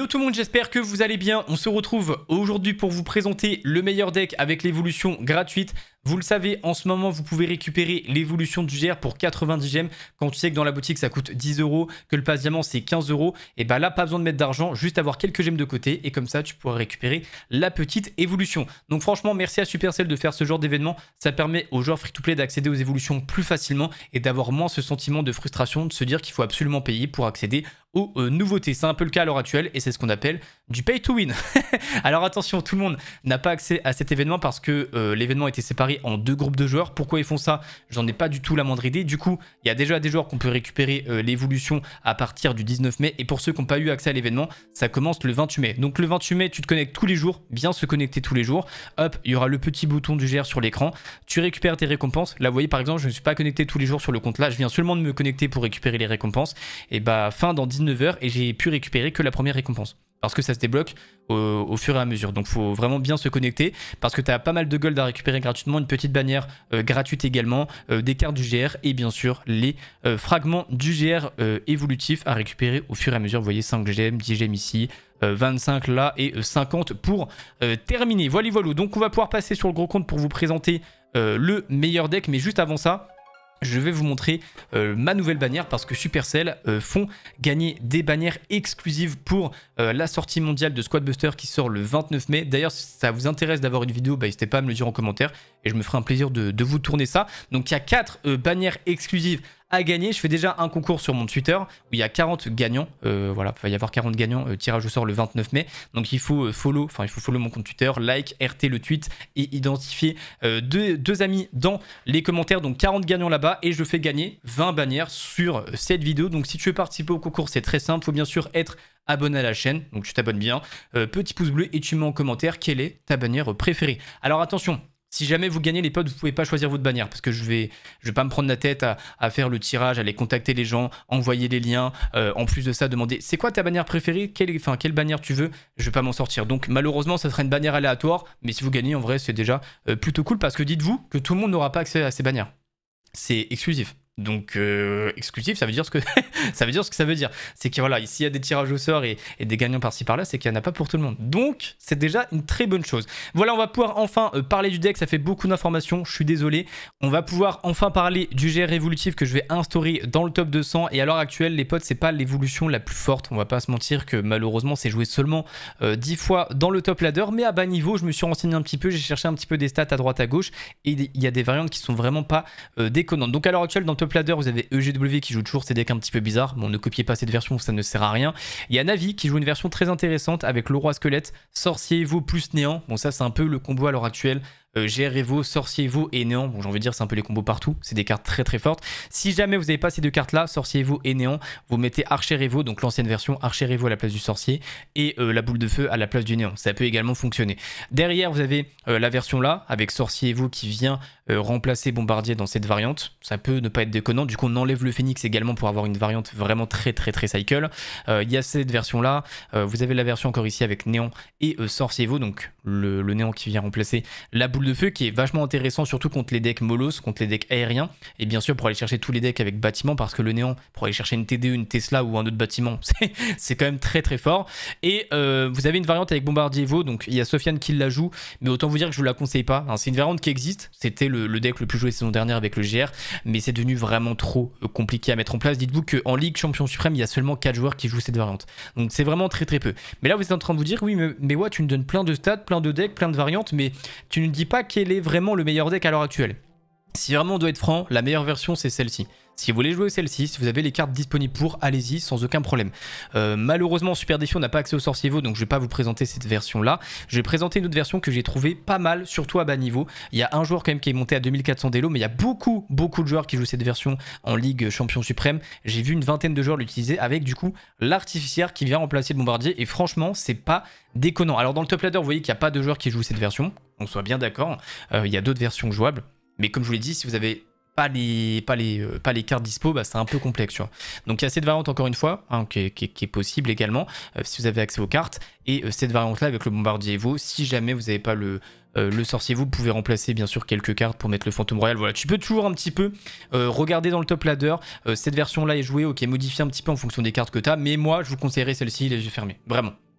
Hello tout le monde, j'espère que vous allez bien. On se retrouve aujourd'hui pour vous présenter le meilleur deck avec l'évolution gratuite. Vous le savez, en ce moment, vous pouvez récupérer l'évolution du GR pour 90 gemmes. Quand tu sais que dans la boutique, ça coûte 10 €, que le pass diamant, c'est 15 €, et bah là, pas besoin de mettre d'argent, juste avoir quelques gemmes de côté. Et comme ça, tu pourras récupérer la petite évolution. Donc franchement, merci à Supercell de faire ce genre d'événement. Ça permet aux joueurs free-to-play d'accéder aux évolutions plus facilement et d'avoir moins ce sentiment de frustration, de se dire qu'il faut absolument payer pour accéder aux nouveautés. C'est un peu le cas à l'heure actuelle et c'est ce qu'on appelle du pay to win. Alors attention, tout le monde n'a pas accès à cet événement parce que l'événement a été séparé en deux groupes de joueurs. Pourquoi ils font ça? J'en ai pas du tout la moindre idée. Du coup, il y a déjà des joueurs qu'on peut récupérer l'évolution à partir du 19 mai. Et pour ceux qui n'ont pas eu accès à l'événement, ça commence le 28 mai. Donc le 28 mai, tu te connectes tous les jours. Bien se connecter tous les jours. Hop, il y aura le petit bouton du GR sur l'écran. Tu récupères tes récompenses. Là, vous voyez, par exemple, je ne suis pas connecté tous les jours sur le compte là. Je viens seulement de me connecter pour récupérer les récompenses. Et bah, fin dans 19 h et j'ai pu récupérer que la première récompense. Parce que ça se débloque au fur et à mesure. Donc il faut vraiment bien se connecter parce que tu as pas mal de gold à récupérer gratuitement, une petite bannière gratuite également, des cartes du GR et bien sûr les fragments du GR évolutifs à récupérer au fur et à mesure. Vous voyez 5 gemmes, 10 gemmes ici, 25 là et 50 pour terminer. Voilà, voilà. Donc on va pouvoir passer sur le gros compte pour vous présenter le meilleur deck. Mais juste avant ça, je vais vous montrer ma nouvelle bannière parce que Supercell font gagner des bannières exclusives pour la sortie mondiale de Squad Buster qui sort le 29 mai. D'ailleurs, si ça vous intéresse d'avoir une vidéo, bah, n'hésitez pas à me le dire en commentaire et je me ferai un plaisir de vous tourner ça. Donc il y a 4 bannières exclusives à gagner. Je fais déjà un concours sur mon Twitter où il y a 40 gagnants. Voilà, il va y avoir 40 gagnants. Tirage au sort le 29 mai. Donc il faut follow mon compte Twitter, like, RT le tweet et identifier deux amis dans les commentaires. Donc 40 gagnants là-bas et je fais gagner 20 bannières sur cette vidéo. Donc si tu veux participer au concours, c'est très simple. Il faut bien sûr être abonné à la chaîne. Donc tu t'abonnes bien. Petit pouce bleu et tu mets en commentaire quelle est ta bannière préférée. Alors attention. Si jamais vous gagnez les potes, vous ne pouvez pas choisir votre bannière parce que je vais pas me prendre la tête à faire le tirage, aller contacter les gens, envoyer les liens. En plus de ça, demander c'est quoi ta bannière préférée, quelle bannière tu veux. Je vais pas m'en sortir. Donc malheureusement, ça sera une bannière aléatoire. Mais si vous gagnez, en vrai, c'est déjà plutôt cool parce que dites-vous que tout le monde n'aura pas accès à ces bannières. C'est exclusif. Donc exclusif, ça veut dire ce que ça veut dire ce que ça veut dire. C'est que voilà, ici il y a des tirages au sort et des gagnants par-ci par-là, c'est qu'il n'y en a pas pour tout le monde. Donc c'est déjà une très bonne chose. Voilà, on va pouvoir enfin parler du deck, ça fait beaucoup d'informations, je suis désolé. On va pouvoir enfin parler du GR évolutif que je vais instaurer dans le top 200 et à l'heure actuelle les potes, c'est pas l'évolution la plus forte, on va pas se mentir que malheureusement c'est joué seulement 10 fois dans le top ladder, mais à bas niveau, je me suis renseigné un petit peu, j'ai cherché un petit peu des stats à droite à gauche et il y a des variantes qui sont vraiment pas déconnantes. Donc à l'heure actuelle dans le top ladder, vous avez EGW qui joue toujours ces decks un petit peu bizarres. Bon, ne copiez pas cette version, ça ne sert à rien. Il y a Navi qui joue une version très intéressante avec le roi squelette, sorcier Evo plus néant. Bon, ça c'est un peu le combo à l'heure actuelle. GR Evo, Sorcier Evo et Néant. Bon, j'ai envie de dire, c'est un peu les combos partout. C'est des cartes très très fortes. Si jamais vous n'avez pas ces deux cartes là, Sorcier Evo et Néant, vous mettez Archer Evo, donc l'ancienne version, Archer Evo à la place du Sorcier et la boule de feu à la place du Néant. Ça peut également fonctionner. Derrière, vous avez la version là, avec Sorcier Evo qui vient remplacer Bombardier dans cette variante. Ça peut ne pas être déconnant. Du coup, on enlève le Phoenix également pour avoir une variante vraiment très très très cycle. Il y a cette version là. Vous avez la version encore ici avec Néant et Sorcier Evo, donc le Néant qui vient remplacer la boule de feu qui est vachement intéressant surtout contre les decks mollos, contre les decks aériens et bien sûr pour aller chercher tous les decks avec bâtiment parce que le Néant pour aller chercher une TD, une Tesla ou un autre bâtiment c'est quand même très très fort et vous avez une variante avec Bombardier Evo, donc il y a Sofiane qui la joue mais autant vous dire que je vous la conseille pas, hein. C'est une variante qui existe, c'était le deck le plus joué saison dernière avec le GR mais c'est devenu vraiment trop compliqué à mettre en place. Dites-vous qu'en Ligue Champion Suprême il y a seulement 4 joueurs qui jouent cette variante, donc c'est vraiment très très peu. Mais là vous êtes en train de vous dire oui mais ouais, tu nous donnes plein de stats, plein de decks, plein de variantes mais tu ne dis pas quel est vraiment le meilleur deck à l'heure actuelle. Si vraiment on doit être franc, la meilleure version c'est celle-ci. Si vous voulez jouer celle-ci, si vous avez les cartes disponibles pour, allez-y sans aucun problème. Malheureusement, Super Défi, on n'a pas accès au Sorcier Evo, donc je ne vais pas vous présenter cette version-là. Je vais présenter une autre version que j'ai trouvée pas mal, surtout à bas niveau. Il y a un joueur quand même qui est monté à 2400 d'élo, mais il y a beaucoup de joueurs qui jouent cette version en Ligue Champion Suprême. J'ai vu une vingtaine de joueurs l'utiliser avec du coup l'artificière qui vient remplacer le bombardier. Et franchement, c'est pas déconnant. Alors dans le top ladder, vous voyez qu'il n'y a pas de joueurs qui jouent cette version. On soit bien d'accord. Il y a d'autres versions jouables. Mais comme je vous l'ai dit, si vous avez pas les cartes dispo, bah, c'est un peu complexe, tu vois. Donc il y a cette variante encore une fois, hein, qui est possible également, si vous avez accès aux cartes, et cette variante là avec le bombardier Evo, si jamais vous n'avez pas le sorcier, vous pouvez remplacer bien sûr quelques cartes pour mettre le fantôme royal. Voilà, tu peux toujours un petit peu regarder dans le top ladder, cette version là est jouée, ok, modifier un petit peu en fonction des cartes que tu as, mais moi je vous conseillerais celle-ci les yeux fermés, vraiment.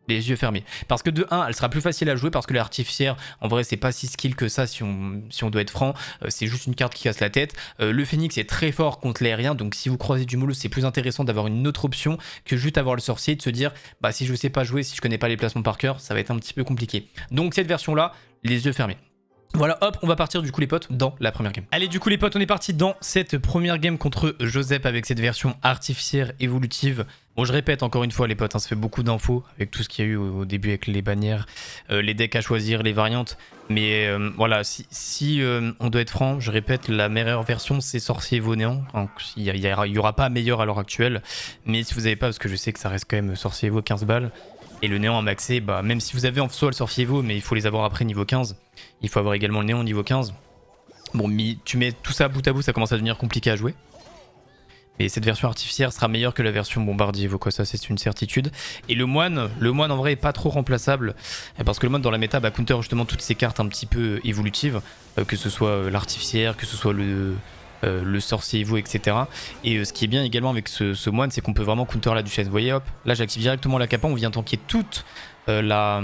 Les yeux fermés. Parce que de 1, elle sera plus facile à jouer parce que l'artificière, en vrai, c'est pas si skill que ça si on doit être franc. C'est juste une carte qui casse la tête. Le phénix est très fort contre l'aérien, donc si vous croisez du mollo, c'est plus intéressant d'avoir une autre option que juste avoir le sorcier, de se dire, bah si je sais pas jouer, si je connais pas les placements par cœur, ça va être un petit peu compliqué. Donc cette version-là, les yeux fermés. Voilà, hop, on va partir du coup les potes dans la première game. Allez, du coup les potes, on est parti dans cette première game contre Joseph avec cette version artificière évolutive. Bon, je répète encore une fois les potes, hein, ça fait beaucoup d'infos avec tout ce qu'il y a eu au début avec les bannières, les decks à choisir, les variantes. Mais voilà, si on doit être franc, je répète, la meilleure version c'est Sorcier Evo Néant. Il y aura pas meilleur à l'heure actuelle. Mais si vous n'avez pas, parce que je sais que ça reste quand même Sorcier Evo 15 balles. Et le néant à maxé, bah, même si vous avez en soi le sorcier Evo, mais il faut les avoir après niveau 15. Il faut avoir également le néant niveau 15. Bon, tu mets tout ça bout à bout, ça commence à devenir compliqué à jouer. Mais cette version artificière sera meilleure que la version bombardier Evo, quoi, ça c'est une certitude. Et le moine en vrai est pas trop remplaçable. Parce que le moine dans la méta counter justement toutes ces cartes un petit peu évolutives. Que ce soit l'artificière, que ce soit le sorcier Evo, etc. Et ce qui est bien également avec ce moine, c'est qu'on peut vraiment counter la duchesse. Vous voyez, hop, là j'active directement la capa, on vient tanker toute la...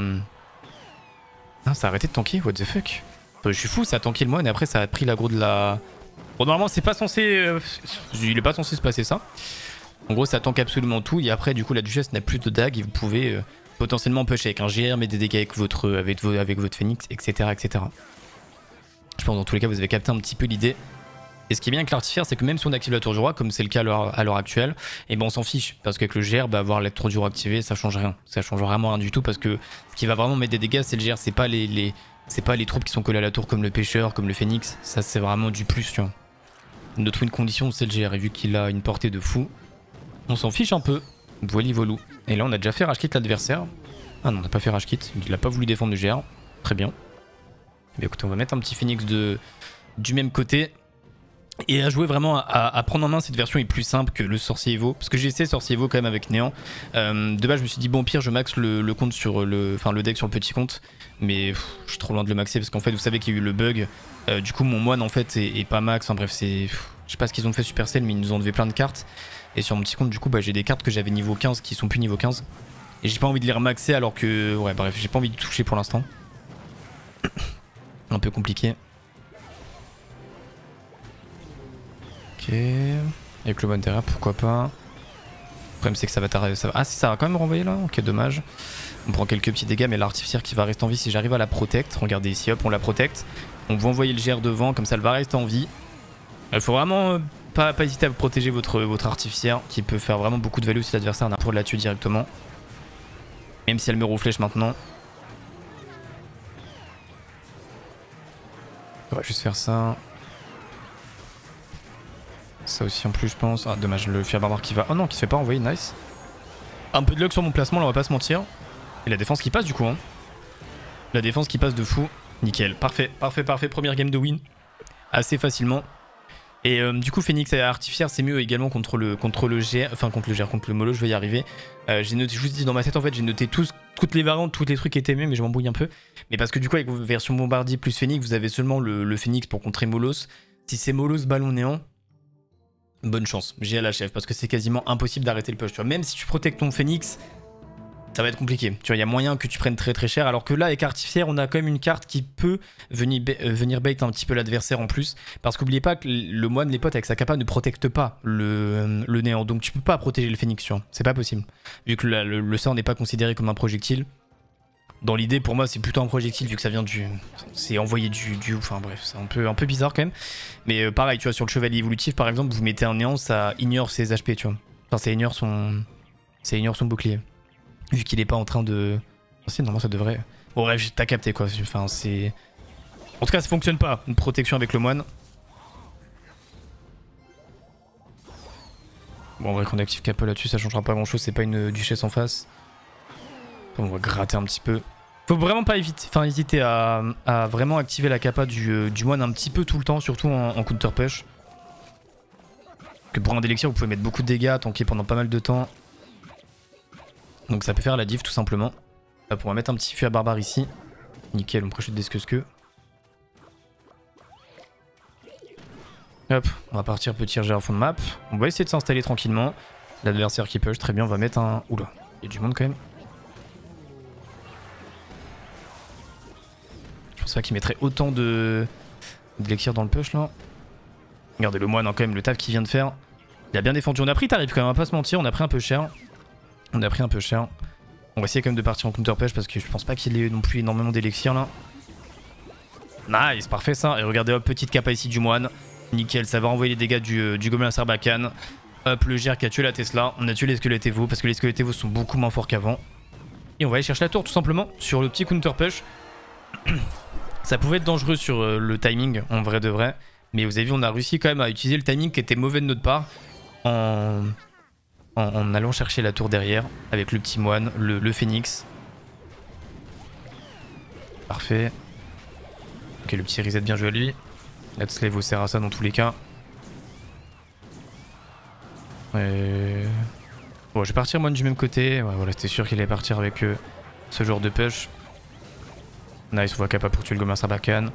Ah, ça a arrêté de tanker, what the fuck. Je suis fou, ça a tanké le moine et après ça a pris l'aggro de la... Bon, normalement c'est pas censé... il est pas censé se passer ça. En gros ça tank absolument tout et après du coup la duchesse n'a plus de dague et vous pouvez potentiellement push avec un GR, mettre des dégâts avec votre phénix, etc., etc. Je pense dans tous les cas vous avez capté un petit peu l'idée. Et ce qui est bien avec l'artificière, c'est que même si on active la tour du roi, comme c'est le cas à l'heure actuelle, et ben on s'en fiche. Parce qu'avec le GR, avoir la tour du roi activée, ça change rien. Ça change vraiment rien du tout parce que ce qui va vraiment mettre des dégâts, c'est le GR. C'est pas les troupes qui sont collées à la tour comme le pêcheur, comme le phénix. Ça, c'est vraiment du plus, tu vois. Notre win condition, c'est le GR. Et vu qu'il a une portée de fou, on s'en fiche un peu. Voilà, volou. Et là, on a déjà fait rage quit l'adversaire. Ah non, on n'a pas fait rage quit. Il a pas voulu défendre le GR. Très bien. Mais écoutez, on va mettre un petit phénix du même côté. Et à jouer vraiment, à prendre en main cette version est plus simple que le sorcier Evo. Parce que j'ai essayé sorcier Evo quand même avec néant. De base je me suis dit bon pire je max le compte sur le deck sur le petit compte. Mais je suis trop loin de le maxer parce qu'en fait vous savez qu'il y a eu le bug. Du coup mon moine en fait est pas max. Enfin bref c'est... Je sais pas ce qu'ils ont fait Supercell mais ils nous ont enlevé plein de cartes. Et sur mon petit compte du coup j'ai des cartes que j'avais niveau 15 qui sont plus niveau 15. Et j'ai pas envie de les remaxer alors que... Ouais bref j'ai pas envie de toucher pour l'instant. Un peu compliqué. Ok, avec le bon derrière, pourquoi pas. Le problème c'est que ça va t'arriver. Ah si ça va quand même renvoyer là, ok dommage. On prend quelques petits dégâts mais l'artificière qui va rester en vie si j'arrive à la protect. Regardez ici, hop on la protecte. On va envoyer le GR devant, comme ça elle va rester en vie. Il faut vraiment pas hésiter à protéger votre artificière qui peut faire vraiment beaucoup de value si l'adversaire n'a pas de la tuer directement. Même si elle me flèche maintenant. On va juste faire ça. Ça aussi en plus je pense. Ah dommage le fier barbare qui va... Oh non qui se fait pas envoyer, nice. Un peu de luck sur mon placement là on va pas se mentir. Et la défense qui passe du coup hein. La défense qui passe de fou. Nickel, parfait, parfait, parfait. Première game de win. Assez facilement. Et du coup Phoenix et artificière c'est mieux également contre le GR. Enfin contre le mollo je vais y arriver. J'ai noté, je vous dis dans ma tête en fait j'ai noté toutes les variantes, tous les trucs qui étaient mieux mais je m'embrouille un peu. Mais parce que du coup avec vos versions bombardier plus Phoenix vous avez seulement le Phoenix pour contrer Molos. Si c'est Molos ballon néant, bonne chance, j'ai à la chef parce que c'est quasiment impossible d'arrêter le push. Tu vois. Même si tu protèges ton Phoenix, ça va être compliqué. Tu vois, il y a moyen que tu prennes très très cher. Alors que là, avec artificière, on a quand même une carte qui peut venir bait un petit peu l'adversaire en plus. Parce qu'oubliez pas que le moine, les potes, avec sa capa, ne protecte pas le néant. Donc tu peux pas protéger le Phoenix, tu vois. C'est pas possible. Vu que le sort n'est pas considéré comme un projectile. Dans l'idée, pour moi, c'est plutôt un projectile vu que ça vient du... C'est envoyé du... Enfin bref, c'est un peu bizarre quand même. Mais pareil, tu vois, sur le chevalier évolutif, par exemple, vous mettez un néant, ça ignore ses HP, tu vois. Enfin, ça ignore son bouclier. Vu qu'il est pas en train de... Si, normalement, ça devrait... Bon bref, t'as capté, quoi. Enfin, c'est... En tout cas, ça fonctionne pas, une protection avec le moine. Bon, en vrai, qu'on active Capo là-dessus, ça changera pas grand-chose. C'est pas une duchesse en face. On va gratter un petit peu. Faut vraiment pas hésiter à vraiment activer la capa du moine un petit peu tout le temps, surtout en counter push. Que pour un d'élixir, vous pouvez mettre beaucoup de dégâts, tanker pendant pas mal de temps. Donc ça peut faire la diff tout simplement. Hop, on va mettre un petit fût à barbare ici. Nickel, on prochette des skeusqueux. Hop, on va partir petit RG à fond de map. On va essayer de s'installer tranquillement. L'adversaire qui push, très bien, on va mettre un... Oula, il y a du monde quand même. pense pas qu'il mettrait autant d'élixir dans le push là. Regardez le moine, hein, quand même, le taf qu'il vient de faire. Il a bien défendu. On a pris tarif quand même, on va pas se mentir, on a pris un peu cher. On va essayer quand même de partir en counter push parce que je pense pas qu'il ait non plus énormément d'élixir là. Nice, parfait ça. Et regardez, hop, petite capa ici du moine. Nickel, ça va renvoyer les dégâts du gobelin Sarbacane. Hop, le GR qui a tué la Tesla. On a tué les squelettes Evo parce que les squelettes Evo sont beaucoup moins forts qu'avant. Et on va aller chercher la tour tout simplement sur le petit counter push. Ça pouvait être dangereux sur le timing en vrai de vrai. Mais vous avez vu, on a réussi quand même à utiliser le timing qui était mauvais de notre part. En allant chercher la tour derrière avec le petit moine, le phénix. Parfait. Ok, le petit reset bien joué à lui. Let's Slave sert à ça dans tous les cas. Bon, je vais partir moine du même côté. Ouais, voilà, c'était sûr qu'il allait partir avec ce genre de push. Nice, on voit capable pour tuer le gobelin Sarbacane.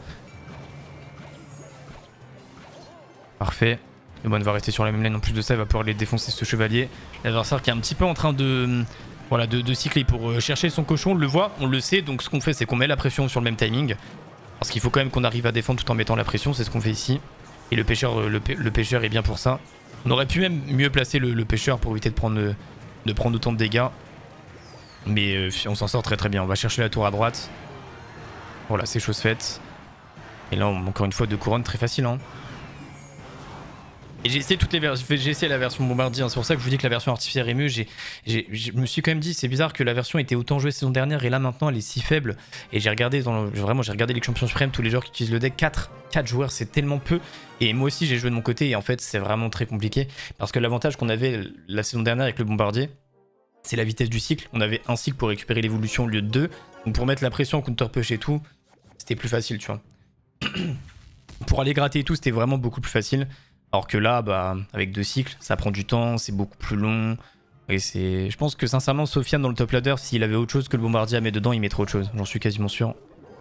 Parfait. Le moine va rester sur la même lane. En plus de ça, il va pouvoir aller défoncer ce chevalier. L'adversaire qui est un petit peu en train de cycler pour chercher son cochon. On le voit, on le sait. Donc ce qu'on fait, c'est qu'on met la pression sur le même timing. Parce qu'il faut quand même qu'on arrive à défendre tout en mettant la pression. C'est ce qu'on fait ici. Et le pêcheur est bien pour ça. On aurait pu même mieux placer le pêcheur pour éviter de prendre autant de dégâts. Mais on s'en sort très très bien. On va chercher la tour à droite. Voilà, c'est chose faite. Et là, encore une fois, 2 couronnes, très facile. Hein. Et j'ai essayé j'ai essayé la version bombardier, hein. C'est pour ça que je vous dis que la version artificière est mieux. Je me suis quand même dit, c'est bizarre que la version était autant jouée saison dernière et là maintenant elle est si faible. Et j'ai regardé vraiment j'ai regardé les champions suprêmes, tous les joueurs qui utilisent le deck, 4 joueurs c'est tellement peu. Et moi aussi j'ai joué de mon côté et en fait c'est vraiment très compliqué. Parce que l'avantage qu'on avait la saison dernière avec le bombardier, c'est la vitesse du cycle. On avait un cycle pour récupérer l'évolution au lieu de 2. Donc pour mettre la pression, counter push et tout, c'était plus facile, tu vois. Pour aller gratter et tout, c'était vraiment beaucoup plus facile. Alors que là, bah, avec 2 cycles, ça prend du temps, c'est beaucoup plus long. Et je pense que sincèrement, Sofiane dans le top ladder, s'il avait autre chose que le bombardier à mettre dedans, il mettrait autre chose. J'en suis quasiment sûr.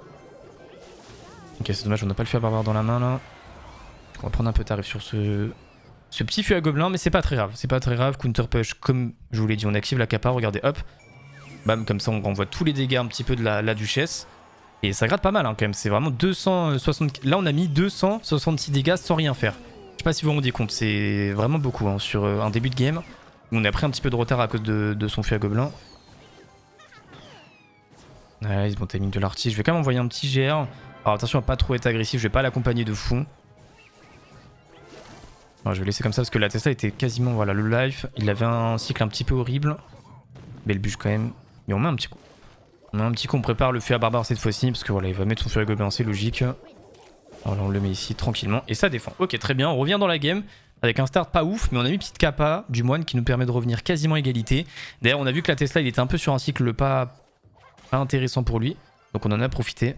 Ok, c'est dommage, on n'a pas le fer barbare dans la main là. On va prendre un peu tarif sur ce petit fût à gobelin, mais c'est pas très grave. C'est pas très grave. Counter push, comme je vous l'ai dit, on active la capa, regardez, hop. Bam, comme ça on renvoie tous les dégâts un petit peu de la duchesse. Et ça gratte pas mal hein, quand même, c'est vraiment 260... Là on a mis 266 dégâts sans rien faire. Je sais pas si vous vous rendez compte, c'est vraiment beaucoup hein, sur un début de game. On a pris un petit peu de retard à cause de son fût à gobelin. Nice, bon timing de l'artiste. Je vais quand même envoyer un petit GR. Alors attention à pas trop être agressif, je vais pas l'accompagner de fou. Alors, je vais laisser comme ça parce que la Tesla était quasiment, voilà, le life. Il avait un cycle un petit peu horrible. Belle bûche quand même. Mais on met un petit coup. On prépare le fût à barbare cette fois-ci parce que voilà, il va mettre son fût à gobelin, c'est logique. Voilà, on le met ici tranquillement et ça défend. Ok, très bien, on revient dans la game avec un start pas ouf, mais on a mis une petite capa du moine qui nous permet de revenir quasiment à égalité. D'ailleurs, on a vu que la Tesla, il était un peu sur un cycle pas intéressant pour lui, donc on en a profité.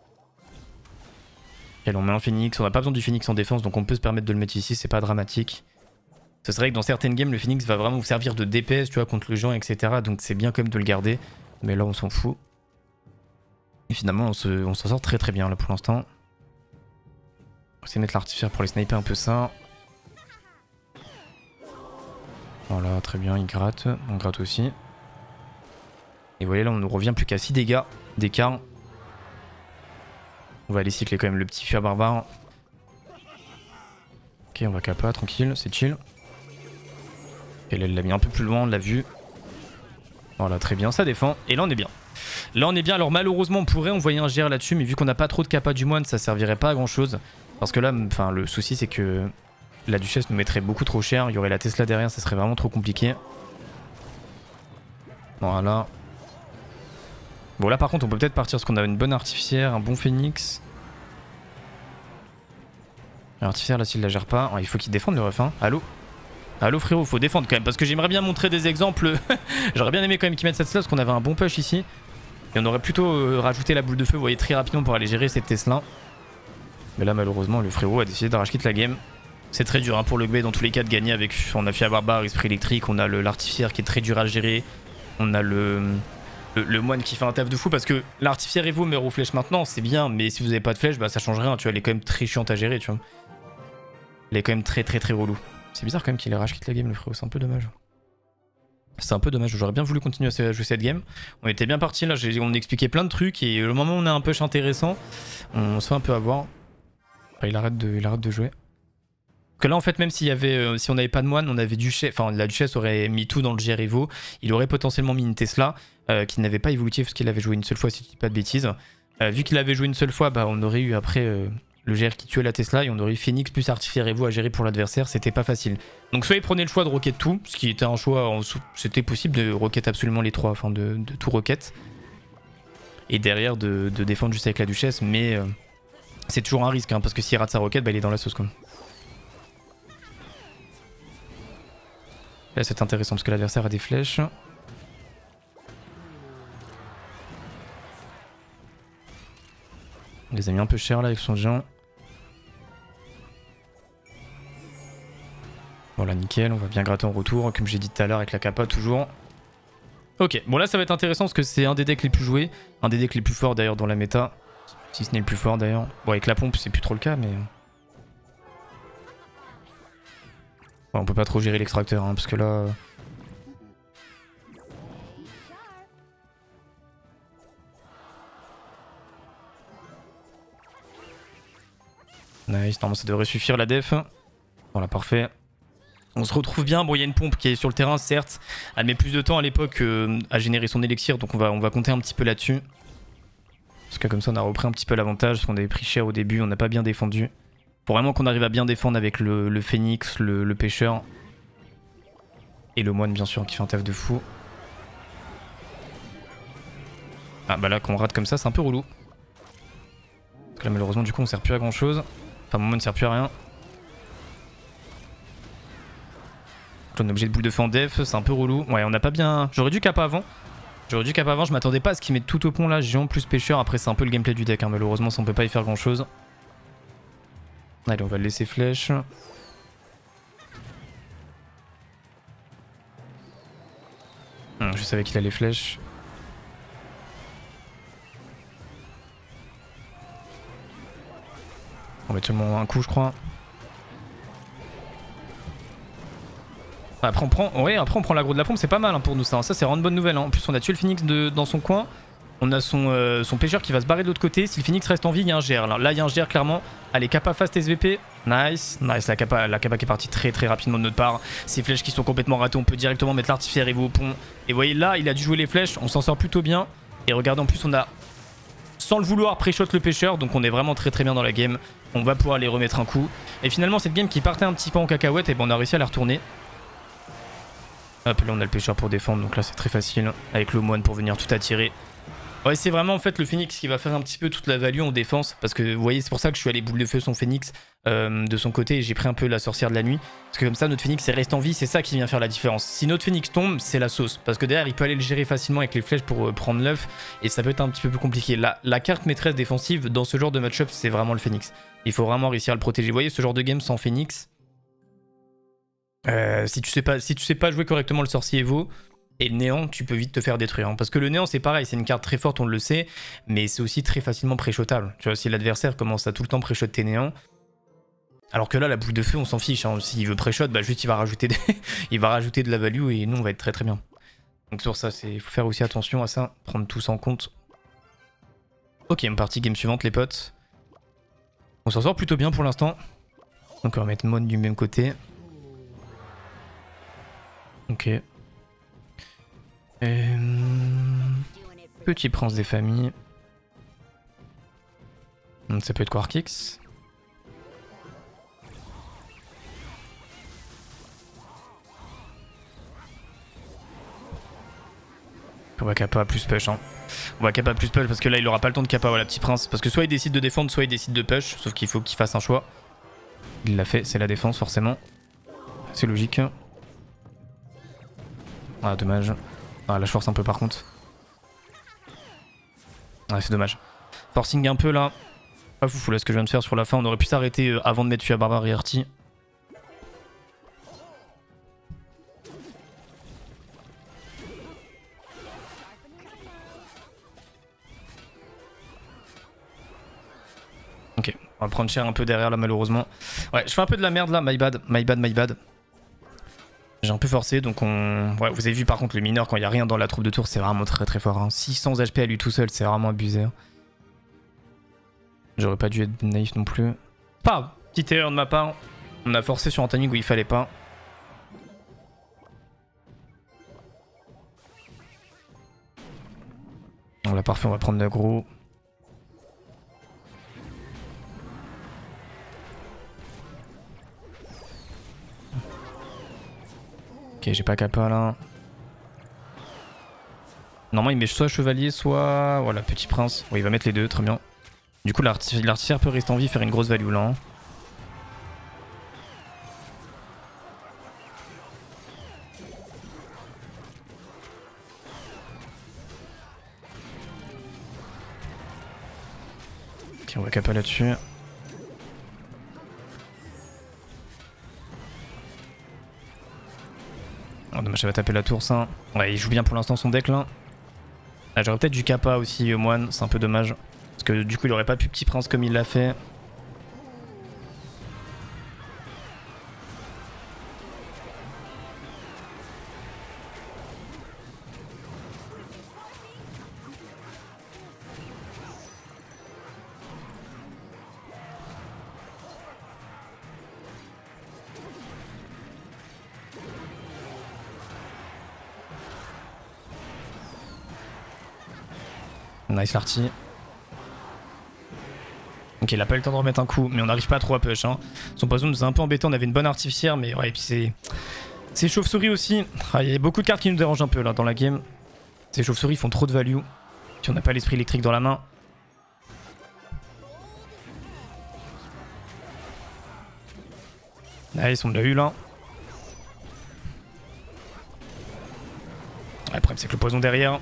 Et on met un phénix, on n'a pas besoin du phénix en défense, donc on peut se permettre de le mettre ici, c'est pas dramatique. Ce serait que dans certaines games, le phénix va vraiment vous servir de DPS, tu vois, contre le géant, etc. Donc c'est bien quand même de le garder, mais là on s'en fout. Et finalement, on s'en sort très très bien là pour l'instant. On va essayer de mettre l'artifice pour les sniper un peu ça. Voilà, très bien, il gratte. On gratte aussi. Et vous voyez, là, on ne revient plus qu'à 6 dégâts d'écart. On va aller cycler quand même le petit fer barbare. Ok, on va capa, tranquille, c'est chill. Ok, là, elle l'a mis un peu plus loin, on l'a vu. Voilà, très bien, ça défend. Et là, on est bien. Là, on est bien. Alors, malheureusement, on pourrait envoyer un GR là-dessus, mais vu qu'on n'a pas trop de capa du moine, ça servirait pas à grand-chose. Parce que là, enfin, le souci, c'est que la duchesse nous mettrait beaucoup trop cher. Il y aurait la Tesla derrière, ça serait vraiment trop compliqué. Voilà. Bon, là, par contre, on peut peut-être partir parce qu'on a une bonne artificière, un bon phénix. L'artificière, là, s'il la gère pas, il faut qu'il défende le ref. Hein. Allô? Allô, frérot, faut défendre quand même. Parce que j'aimerais bien montrer des exemples. J'aurais bien aimé quand même qu'ils mettent cette slot parce qu'on avait un bon push ici. Et on aurait plutôt rajouté la boule de feu, vous voyez, très rapidement pour aller gérer cette Tesla. Mais là, malheureusement, le frérot a décidé de rage-quitte la game. C'est très dur hein, pour le B dans tous les cas de gagner avec. On a fait barbare, esprit électrique, on a l'artificière qui est très dur à gérer. On a le moine qui fait un taf de fou parce que l'artificière et vous meurt aux flèches maintenant, c'est bien, mais si vous n'avez pas de flèches, bah ça change rien, tu vois, elle est quand même très chiante à gérer, tu vois. Elle est quand même très relou. C'est bizarre quand même qu'il ait rage quitte la game, le frérot, c'est un peu dommage. C'est un peu dommage, j'aurais bien voulu continuer à jouer cette game. On était bien parti là, on expliquait plein de trucs et le moment où on a un push intéressant, on se fait un peu avoir. Enfin, il arrête de jouer. Parce que là en fait même s'il y avait, si on n'avait pas de moine, on avait duchesse, enfin la duchesse aurait mis tout dans le GR Evo, il aurait potentiellement mis une Tesla qui n'avait pas évolutif parce qu'il avait joué une seule fois si je dis pas de bêtises. Vu qu'il avait joué une seule fois, bah on aurait eu après le GR qui tuait la Tesla et on aurait eu Phoenix plus Artifier Evo à gérer pour l'adversaire, c'était pas facile. Donc soit il prenait le choix de rocket tout, ce qui était un choix, c'était possible de rocket absolument les trois, enfin de tout rocket. Et derrière de défendre juste avec la duchesse, mais c'est toujours un risque, hein, parce que s'il rate sa rocket, bah il est dans la sauce quoi. Là c'est intéressant parce que l'adversaire a des flèches. On les a mis un peu cher là avec son géant. Voilà, nickel, on va bien gratter en retour, comme j'ai dit tout à l'heure avec la kappa toujours. Ok, bon là ça va être intéressant parce que c'est un des decks les plus joués, un des decks les plus forts d'ailleurs dans la méta. Si ce n'est le plus fort d'ailleurs. Bon avec la pompe c'est plus trop le cas mais... Bon, on peut pas trop gérer l'extracteur hein, parce que là... Nice, normalement ça devrait suffire la def. Voilà, parfait. On se retrouve bien, bon il y a une pompe qui est sur le terrain certes, elle met plus de temps à l'époque à générer son élixir donc on va compter un petit peu là-dessus. Parce que comme ça on a repris un petit peu l'avantage, parce qu'on avait pris cher au début, on n'a pas bien défendu. Faut vraiment qu'on arrive à bien défendre avec le phénix, le pêcheur. Et le moine bien sûr qui fait un taf de fou. Ah bah là qu'on rate comme ça c'est un peu relou. Parce que là malheureusement du coup on sert plus à grand chose. Enfin mon moine ne sert plus à rien. On est obligé de boule de feu en def, c'est un peu relou. Ouais, on n'a pas bien... J'aurais dû cap avant. Je m'attendais pas à ce qu'il mette tout au pont là, géant plus pêcheur. Après, c'est un peu le gameplay du deck, hein. Malheureusement, ça on peut pas y faire grand chose. Allez, on va le laisser flèche. Je savais qu'il allait flèche. On va mettre seulement un coup, je crois. Après on prend l'aggro de la pompe, c'est pas mal hein, pour nous ça. Ça c'est vraiment une bonne nouvelle. Hein. En plus on a tué le phoenix dans son coin. On a son pêcheur qui va se barrer de l'autre côté. Si le phoenix reste en vie, il y a un GR. Là il y a un GR clairement. Allez, kappa fast SVP. Nice. La kappa qui est partie très très rapidement de notre part. Ces flèches qui sont complètement ratées, on peut directement mettre l'artifier Evo au pont. Et vous voyez là, il a dû jouer les flèches. On s'en sort plutôt bien. Et regardez en plus on a, sans le vouloir, pré-shot le pêcheur. Donc on est vraiment très très bien dans la game. On va pouvoir les remettre un coup. Et finalement cette game qui partait un petit peu en cacahuète, et ben on a réussi à la retourner. Hop, là on a le pêcheur pour défendre, donc là c'est très facile. Avec le moine pour venir tout attirer. Ouais, c'est vraiment en fait le phoenix qui va faire un petit peu toute la value en défense. Parce que vous voyez, c'est pour ça que je suis allé boule de feu son phoenix de son côté. Et j'ai pris un peu la sorcière de la nuit. Parce que comme ça, notre phoenix reste en vie, c'est ça qui vient faire la différence. Si notre phoenix tombe, c'est la sauce. Parce que derrière, il peut aller le gérer facilement avec les flèches pour prendre l'œuf. Et ça peut être un petit peu plus compliqué. La carte maîtresse défensive dans ce genre de match-up, c'est vraiment le phoenix. Il faut vraiment réussir à le protéger. Vous voyez, ce genre de game sans phoenix... si tu sais pas jouer correctement le sorcier Evo et le néant, tu peux vite te faire détruire. Hein. Parce que le néant, c'est pareil, c'est une carte très forte, on le sait, mais c'est aussi très facilement pré-shotable. Tu vois, si l'adversaire commence à tout le temps pré-shot tes néants, alors que là, la boule de feu, on s'en fiche. Hein. S'il veut pré-shot, bah juste il va rajouter de la value et nous, on va être très très bien. Donc sur ça, il faut faire aussi attention à ça, prendre tout ça en compte. Ok, on est parti, game suivante, les potes. On s'en sort plutôt bien pour l'instant. Donc on va mettre Mon du même côté. Ok. Petit prince des familles. Ça peut être Quarkix. On va kappa plus push. Hein. On va kappa plus push parce que là il aura pas le temps de kappa, voilà, petit prince. Parce que soit il décide de défendre, soit il décide de push. Sauf qu'il faut qu'il fasse un choix. Il l'a fait, c'est la défense forcément. C'est logique. Ah, dommage. Ah, là je force un peu par contre. Ah, c'est dommage. Forcing un peu là. Pas foufou là ce que je viens de faire sur la fin. On aurait pu s'arrêter avant de mettre Fua Barbare et Arty. Ok, on va prendre cher un peu derrière là malheureusement. Ouais, je fais un peu de la merde là, my bad. J'ai j'ai un peu forcé, donc on... Ouais, vous avez vu par contre le mineur, quand il n'y a rien dans la troupe de tour, c'est vraiment très très fort. Hein. 600 HP à lui tout seul, c'est vraiment abusé. Hein. J'aurais pas dû être naïf non plus. Pas petite erreur de ma part. On a forcé sur un timing où il fallait pas. Bon, là parfait, on va prendre l'aggro. Ok, j'ai pas kappa là. Normalement il met soit chevalier, soit... Voilà, petit prince. Ouais, il va mettre les deux, très bien. Du coup l'artificière peut rester en vie, faire une grosse value là. Hein. Ok, on va kappa là-dessus. Oh dommage, ça va taper la tour ça. Ouais, il joue bien pour l'instant son deck là. Ah, j'aurais peut-être du kappa aussi, moine, c'est un peu dommage. Parce que du coup il aurait pas pu petit prince comme il l'a fait. Nice l'arty. Ok, il a pas eu le temps de remettre un coup, mais on n'arrive pas trop à push. Hein. Son poison nous a un peu embêté, on avait une bonne artificière, mais ouais, et puis c'est chauve-souris aussi. Ah, il y a beaucoup de cartes qui nous dérangent un peu là dans la game. Ces chauves-souris font trop de value. Si on n'a pas l'esprit électrique dans la main. Nice, on l'a eu là. Ouais, le problème c'est que le poison derrière.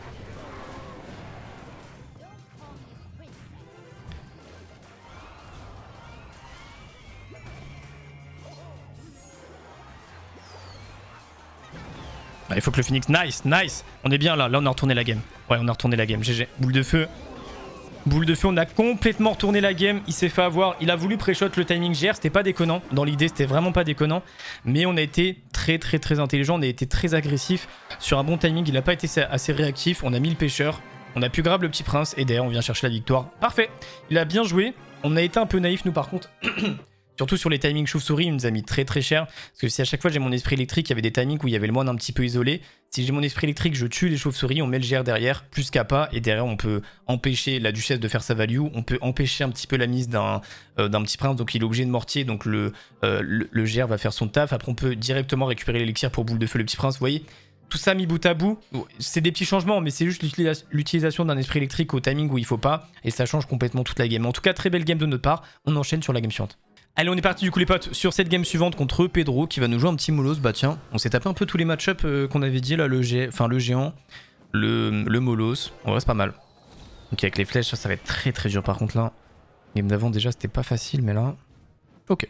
Il faut que le Phoenix... Nice, nice. On est bien là. Là, on a retourné la game. Ouais, on a retourné la game. GG. Boule de feu. Boule de feu, on a complètement retourné la game. Il s'est fait avoir. Il a voulu pré-shot le timing GR. C'était pas déconnant. Dans l'idée, c'était vraiment pas déconnant. Mais on a été très, très, très intelligent. On a été très agressif sur un bon timing. Il a pas été assez réactif. On a mis le pêcheur. On a pu grab le petit prince. Et derrière, on vient chercher la victoire. Parfait. Il a bien joué. On a été un peu naïf, nous, par contre. Surtout sur les timings chauve-souris, il nous a mis très très cher. Parce que si à chaque fois j'ai mon esprit électrique, il y avait des timings où il y avait le moine un petit peu isolé. Si j'ai mon esprit électrique, je tue les chauves-souris, on met le GR derrière, plus kappa, et derrière on peut empêcher la duchesse de faire sa value, on peut empêcher un petit peu la mise d'un petit prince, donc il est obligé de mortier, donc le GR va faire son taf. Après on peut directement récupérer l'élixir pour boule de feu le petit prince, vous voyez. Tout ça mis bout à bout, c'est des petits changements, mais c'est juste l'utilisation d'un esprit électrique au timing où il faut pas, et ça change complètement toute la game. En tout cas, très belle game de notre part, on enchaîne sur la game suivante. Allez, on est parti du coup les potes sur cette game suivante contre Pedro qui va nous jouer un petit Molos. Bah tiens, on s'est tapé un peu tous les match-up qu'on avait dit là, le géant, le Molos. En vrai c'est pas mal. Ok, avec les flèches ça va être très très dur par contre là. Game d'avant déjà c'était pas facile mais là... Ok.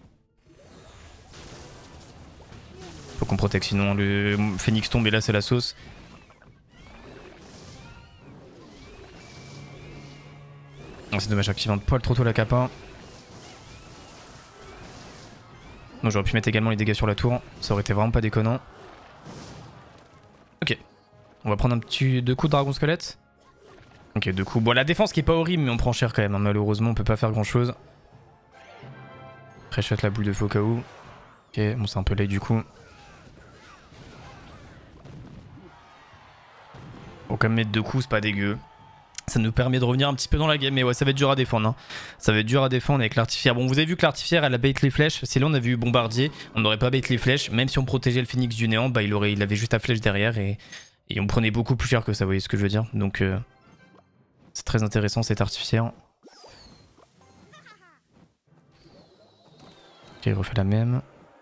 Faut qu'on protège sinon le Phoenix tombe et là c'est la sauce. Oh, c'est dommage, active un poil trop tôt la capa. Non, j'aurais pu mettre également les dégâts sur la tour, ça aurait été vraiment pas déconnant. Ok, on va prendre un petit 2 coups de dragon squelette. Ok, 2 coups. Bon, la défense qui est pas horrible, mais on prend cher quand même. Hein. Malheureusement, on peut pas faire grand chose. Pré-shot la boule de feu au cas où. Ok, bon, c'est un peu late du coup. Bon, comme mettre 2 coups, c'est pas dégueu. Ça nous permet de revenir un petit peu dans la game, mais ouais, ça va être dur à défendre. Hein. Ça va être dur à défendre avec l'artificière. Bon, vous avez vu que l'artificière, elle a bait les flèches. Si là, on avait eu bombardier, on n'aurait pas bait les flèches. Même si on protégeait le phoenix du néant, bah, il avait juste la flèche derrière et on prenait beaucoup plus cher que ça, vous voyez ce que je veux dire. Donc, c'est très intéressant cette artificière. Ok, il refait la même.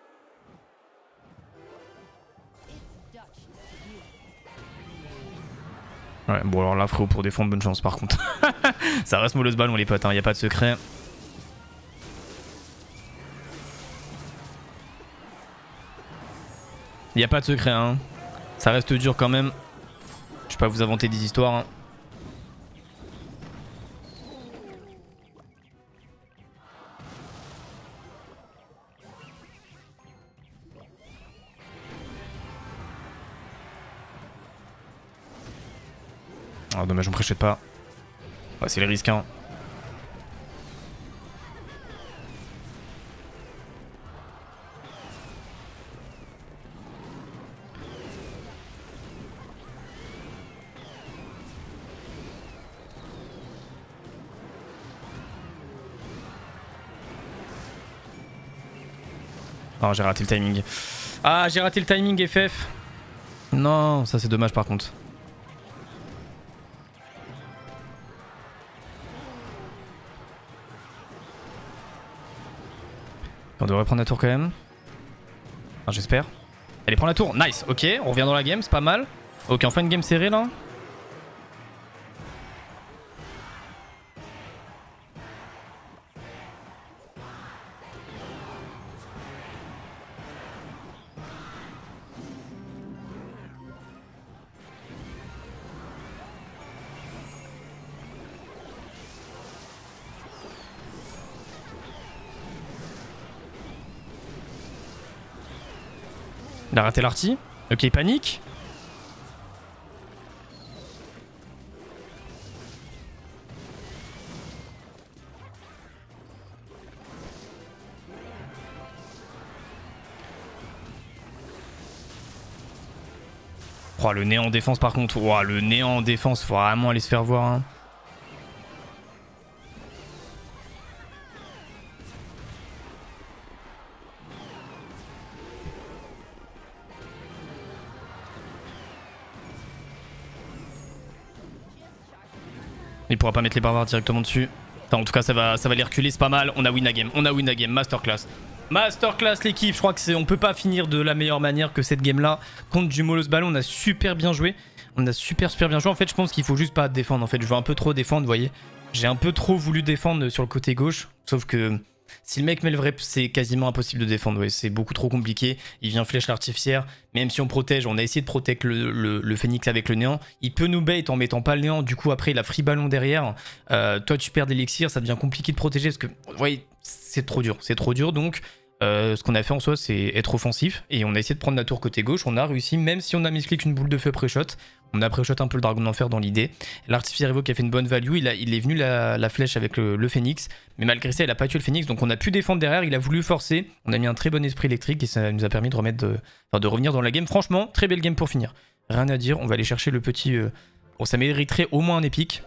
Ouais, bon alors là frérot pour défendre bonne chance par contre. Ça reste mollo ce ballon les potes, hein, y a pas de secret. Y a pas de secret hein. Ça reste dur quand même. Je vais pas vous inventer des histoires hein. Ah, dommage, on préchète pas. Ouais, c'est les risques, hein. Oh, j'ai raté le timing. Ah, j'ai raté le timing, FF. Non, ça c'est dommage par contre. On devrait prendre la tour quand même. Enfin, j'espère. Allez, prends la tour. Nice. Ok, on revient dans la game, c'est pas mal. Ok, enfin une game serrée là. Il a raté l'arty. Ok, il panique. Oh, le néant en défense par contre. Oh, le néant en défense, faut vraiment aller se faire voir. Hein. Il pourra pas mettre les barbares directement dessus. Enfin, en tout cas, ça va les reculer, c'est pas mal. On a win la game. On a win la game. Masterclass. Masterclass l'équipe. Je crois que on peut pas finir de la meilleure manière que cette game là contre du Molos Ballon. On a super bien joué. On a super bien joué. En fait, je pense qu'il faut juste pas défendre. En fait, je veux un peu trop défendre, vous voyez. J'ai un peu trop voulu défendre sur le côté gauche. Sauf que si le mec met le vrai, c'est quasiment impossible de défendre. Ouais, c'est beaucoup trop compliqué. Il vient flèche l'artificière. Même si on protège, on a essayé de protéger le Phoenix avec le néant. Il peut nous bait en mettant pas le néant. Du coup, après, il a free ballon derrière. Toi, tu perds d'élixir. Ça devient compliqué de protéger parce que, vous voyez, c'est trop dur. C'est trop dur. Donc, ce qu'on a fait en soi, c'est être offensif. Et on a essayé de prendre la tour côté gauche. On a réussi, même si on a misclick une boule de feu pré-shot. On a pré-shot un peu le dragon d'enfer dans l'idée. L'artificier Evo qui a fait une bonne value. Il est venu la flèche avec le Phoenix. Mais malgré ça, il a pas tué le Phoenix. Donc on a pu défendre derrière. Il a voulu forcer. On a mis un très bon esprit électrique. Et ça nous a permis de revenir dans la game. Franchement, très belle game pour finir. Rien à dire. On va aller chercher le petit... Bon, ça mériterait au moins un épique.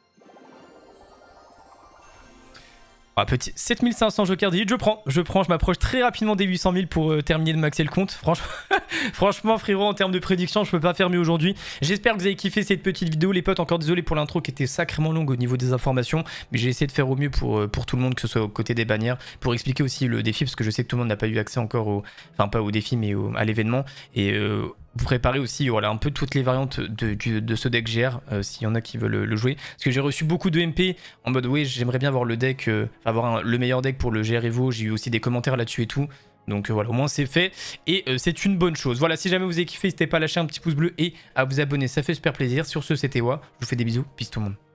Ah, petit 7500 jokers d'élite, je prends, je m'approche très rapidement des 800 000 pour terminer de maxer le compte. Franchement, frérot, en termes de prédiction, je peux pas faire mieux aujourd'hui. J'espère que vous avez kiffé cette petite vidéo, les potes. Encore désolé pour l'intro qui était sacrément longue au niveau des informations, mais j'ai essayé de faire au mieux pour tout le monde, que ce soit au côté des bannières, pour expliquer aussi le défi, parce que je sais que tout le monde n'a pas eu accès encore enfin pas au défi, mais à l'événement. Et vous préparez aussi voilà, un peu toutes les variantes de ce deck GR, s'il y en a qui veulent le jouer. Parce que j'ai reçu beaucoup de MP en mode oui, j'aimerais bien avoir le deck, avoir le meilleur deck pour le GR Evo. J'ai eu aussi des commentaires là-dessus et tout. Donc voilà, au moins c'est fait et c'est une bonne chose. Voilà, si jamais vous avez kiffé, n'hésitez pas à lâcher un petit pouce bleu et à vous abonner, ça fait super plaisir. Sur ce, c'était Wa, je vous fais des bisous, peace tout le monde.